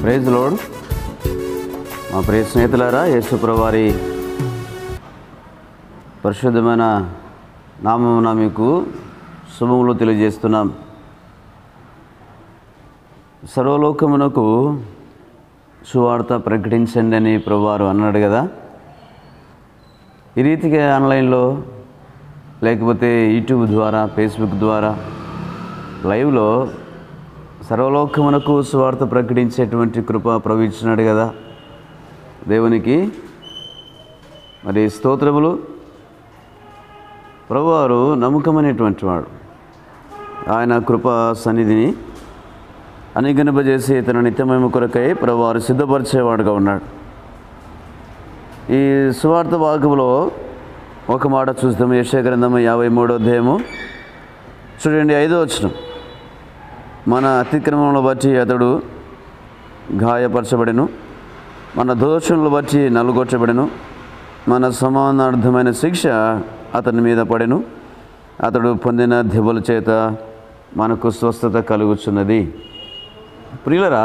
Praise lord. మా ప్రియ స్నేహితులారా, యేసు ప్రభువారి పరిశుద్ధమైన నామమున మీకు శుభములు తెలియజేస్తున్నాం. సర్వలోకమునకు సువార్త ప్రకటించండి అని ప్రభువారు అన్నాడు కదా. ఈ రీతిగా ఆన్లైన్లో లేకపోతే యూట్యూబ్ ద్వారా, ఫేస్బుక్ ద్వారా లైవ్లో సర్వలోకమునకు సువార్త ప్రకటించేటువంటి కృప ప్రభు ఇచ్చినాడు కదా. దేవునికి మరి స్తోత్రములు. ప్రభువారు నమ్మకమైనటువంటి వాడు. ఆయన కృపా సన్నిధిని అనుగణింపజేసి తన నిత్యమహిమ కొరకై ప్రభువారు సిద్ధపరిచేవాడుగా ఉన్నాడు. ఈ సువార్త భాగంలో ఒక మాట చూస్తాము. యెషయా గ్రంథము 53వ అధ్యాయము చూడండి, 5వ వచనం. మన అతిక్రమములను బట్టి అతడు గాయపరచబడెను, మన దోషములను బట్టి నలుగొట్టబడెను, మన సమానార్థమైన శిక్ష అతని మీద పడెను, అతడు పొందిన దెబ్బల చేత మనకు స్వస్థత కలుగుచున్నది. ప్రియులరా,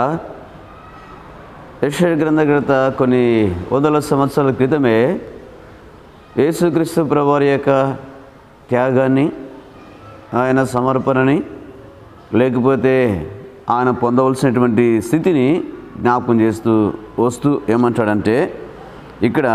యెషయా గ్రంథకర్త కొన్ని వందల సంవత్సరాల క్రితమే యేసుక్రీస్తు ప్రభువారి యొక్క త్యాగాన్ని, ఆయన సమర్పణని, లేకపోతే ఆయన పొందవలసినటువంటి స్థితిని జ్ఞాపకం చేస్తూ వస్తూ ఏమంటాడంటే, ఇక్కడ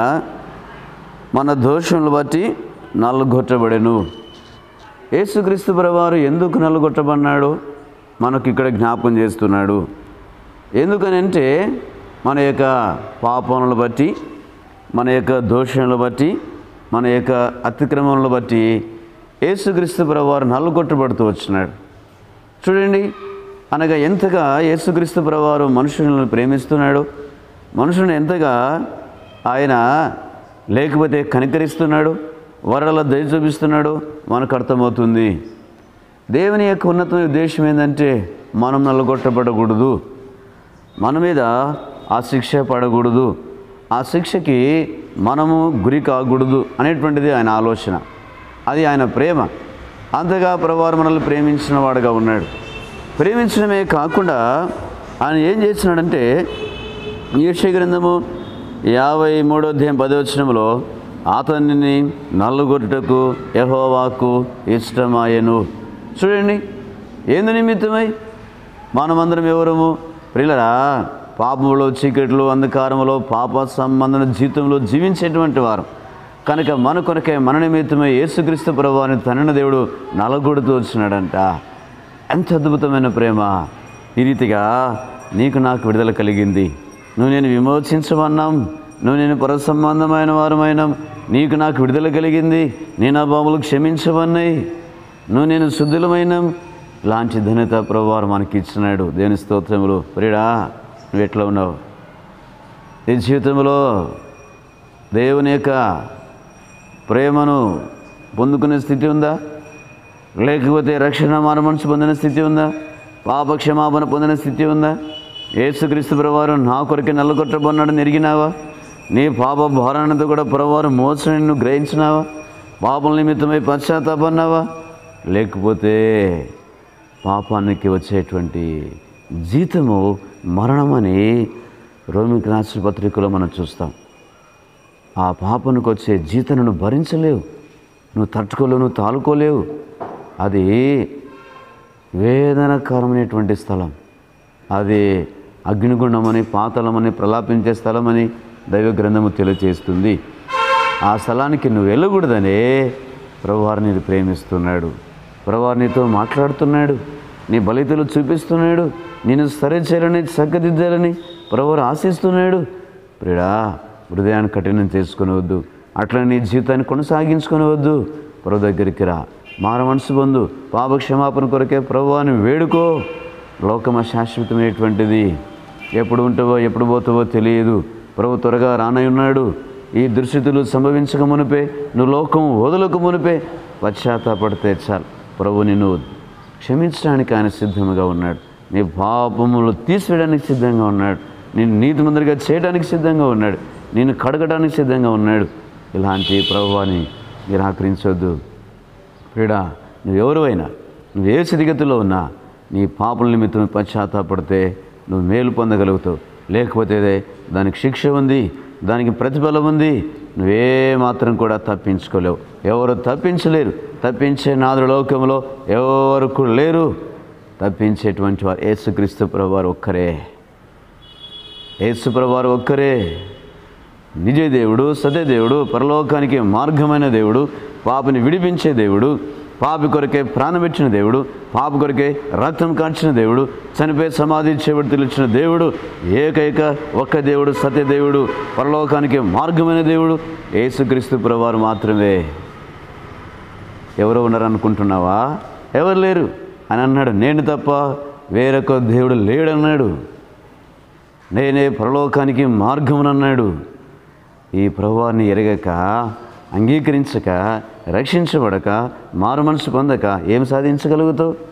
మన దోషములు బట్టి నలుగొట్టబడెను. యేసుక్రీస్తు ప్రభువారు ఎందుకు నలుగొట్టబడినాడు మనకు ఇక్కడ జ్ఞాపకం చేస్తున్నాడు. ఎందుకనంటే మన యొక్క పాపములను బట్టి, మన యొక్క దోషములను బట్టి, మన యొక్క అతిక్రమములను బట్టి యేసుక్రీస్తు ప్రభువారు నలుగొట్టబడుతూ వచ్చినాడు. చూడండి, అనగా ఎంతగా యేసుక్రీస్తు ప్రభువారు మనుషులను ప్రేమిస్తున్నాడు, మనుషులను ఎంతగా ఆయన లేకపోతే కనికరిస్తున్నాడు, వరల దయ చూపిస్తున్నాడు మనకు అర్థమవుతుంది. దేవుని యొక్క ఉన్నతమైన ఉద్దేశం ఏంటంటే మనం నలుగొట్టబడకూడదు, మన మీద ఆ శిక్ష పడకూడదు, ఆ శిక్షకి మనము గురి కాకూడదు అనేటువంటిది ఆయన ఆలోచన. అది ఆయన ప్రేమ. అంతగా ప్రభువారు మనల్ని ప్రేమించిన వాడుగా ఉన్నాడు. ప్రేమించడమే కాకుండా ఆయన ఏం చేస్తున్నాడంటే, యెషయా గ్రంథము 53వ అధ్యాయం 10వ వచనంలో అతనిని నలుగొట్టుటకు యెహోవాకు ఇష్టమాయెను. చూడండి, ఏంది నిమిత్తమై? మనమందరం ఎవరము? ప్రియులరా, పాపములో, చీకటిలో, అంధకారములో, పాప సంబంధమైన జీవితంలో జీవించేటువంటి వారు కనుక మన కొరకే, మన నిమిత్తమై యేసుక్రీస్తు ప్రభువారిని తండ్రి దేవుడు నలగొడుతూ వచ్చినాడంట. ఎంత అద్భుతమైన ప్రేమ! ఈ రీతిగా నీకు నాకు విడుదల కలిగింది. నువ్వు నేను విమోచించమన్నాం, నువ్వు నేను పరసంబంధమైన వారమైనాం, నీకు నాకు విడుదల కలిగింది, నేను ఆ పాపములు క్షమించమన్నాయి, నువ్వు నేను శుద్ధులమైనాం. ఇలాంటి ధన్యత ప్రభువారు మనకి ఇచ్చినాడు. దేవుని స్తోత్రములు. ప్రియుడా, నువ్వు ఎట్లా ఉన్నావు? ఈ జీవితంలో దేవుని యొక్క ప్రేమను పొందుకునే స్థితి ఉందా? లేకపోతే రక్షణ మారుమనసు పొందిన స్థితి ఉందా? పాప క్షమాపణ పొందిన స్థితి ఉందా? యేసుక్రీస్తు ప్రభువారు నా కొరకే నల్లగొట్టబడినాడని ఎరిగినావా? నీ పాప భారానంతా కూడా ప్రభువారు మోసని నిన్ను గ్రహించినావా? పాపల నిమిత్తమై పశ్చాత్తాపన్నావా? లేకపోతే పాపానికి వచ్చేటువంటి జీతము మరణమని రోమికి రాసిన పత్రికలో మనం చూస్తాం. ఆ పాపనికి వచ్చే జీతను నువ్వు భరించలేవు, నువ్వు తట్టుకోలేవు, నువ్వు తాలుకోలేవు. అది వేదనకరమైనటువంటి స్థలం. అది అగ్నిగుండమని, పాతాళమని, ప్రలాపించే స్థలమని దైవ గ్రంథము తెలియజేస్తుంది. ఆ స్థలానికి నువ్వు వెళ్ళకూడదనే ప్రభువారు నీరు ప్రేమిస్తున్నాడు. ప్రభువారు నీతో మాట్లాడుతున్నాడు, నీ బలితలు చూపిస్తున్నాడు, నేను సరి చేయాలని, చక్కదిద్దాలని ప్రభువారు ఆశిస్తున్నాడు. ప్రియుడా, హృదయాన్ని కఠినం చేసుకునవద్దు, అట్లా నీ జీవితాన్ని కొనసాగించుకునవద్దు. ప్రభు దగ్గరికి రా, మారు మనసు పొందు, పాప క్షమాపణ కొరకే ప్రభువాన్ని వేడుకో. లోకం శాశ్వతమైనటువంటిది, ఎప్పుడు ఉంటావో ఎప్పుడు పోతావో తెలియదు. ప్రభు త్వరగా రానయ్యున్నాడు. ఈ దుస్థితులు సంభవించక మునిపే, నువ్వు లోకం వదలకు మునిపే పశ్చాత్తాపడితే చాలు, ప్రభు నిన్ను క్షమించడానికి ఆయన సిద్ధంగా ఉన్నాడు. నీ పాపములు తీసివేయడానికి సిద్ధంగా ఉన్నాడు. నేను నీతిమంతుడిగా చేయడానికి సిద్ధంగా ఉన్నాడు. నేను కడగడానికి సిద్ధంగా ఉన్నాడు. ఇలాంటి ప్రభువాన్ని నిరాకరించవద్దు. ప్రియుడా, నువ్వెవరువైనా, నువ్వు ఏ స్థితిగతిలో ఉన్నా నీ పాపల నిమిత్తం పశ్చాత్తాపడితే నువ్వు మేలు పొందగలుగుతావు. లేకపోతే దానికి శిక్ష ఉంది, దానికి ప్రతిఫలం ఉంది. నువ్వే మాత్రం కూడా తప్పించుకోలేవు. ఎవరు తప్పించలేరు. తప్పించే నాదుడు లోకంలో ఎవరు కూడా లేరు. తప్పించేటువంటి వారు యేసుక్రీస్తు ప్రభువారు ఒక్కరే. యేసు ప్రభువారు ఒక్కరే నిజ దేవుడు, సత్యదేవుడు, పరలోకానికి మార్గమైన దేవుడు, పాపిని విడిపించే దేవుడు, పాపి కొరకే ప్రాణం ఇచ్చిన దేవుడు, పాపి కొరకే రక్తం కార్చిన దేవుడు, చనిపోయి సమాధి చేపడుతున్న దేవుడు, ఏకైక ఒక్క దేవుడు, సత్యదేవుడు, పరలోకానికి మార్గమైన దేవుడు యేసుక్రీస్తు ప్రభువారు మాత్రమే. ఎవరు ఉన్నారనుకుంటున్నావా? ఎవరు లేరు అని అన్నాడు. నేను తప్ప వేరొక దేవుడు లేడన్నాడు. నేనే పరలోకానికి మార్గమునన్నాడు. ఈ ప్రభువాన్ని ఎరగక, అంగీకరించక, రక్షించబడక, మారు మనసు పొందక ఏం సాధించగలుగుతావు?